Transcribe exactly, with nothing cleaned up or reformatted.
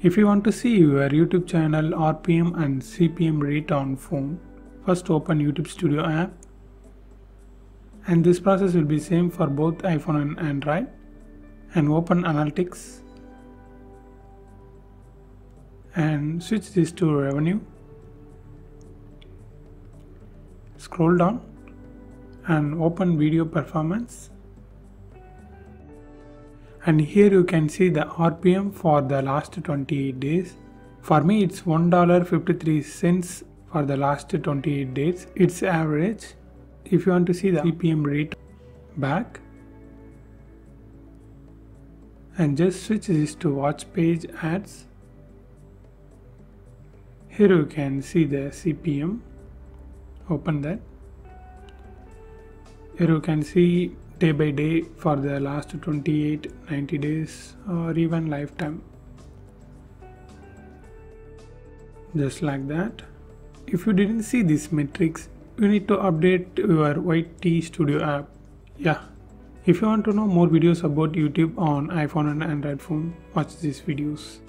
If you want to see your YouTube channel R P M and C P M rate on phone, first open YouTube Studio app, and this process will be same for both iPhone and Android. And open Analytics and switch this to Revenue. Scroll down and open Video Performance. And here you can see the R P M for the last twenty-eight days. For me it's one dollar fifty-three cents for the last twenty-eight days. It's average. If you want to see the C P M rate, back and just switch this to Watch Page Ads. Here you can see the C P M. Open that. Here you can see day by day for the last twenty-eight, ninety days or even lifetime. Just like that. If you didn't see these metrics, you need to update your Y T Studio app. Yeah. If you want to know more videos about YouTube on iPhone and Android phone, watch these videos.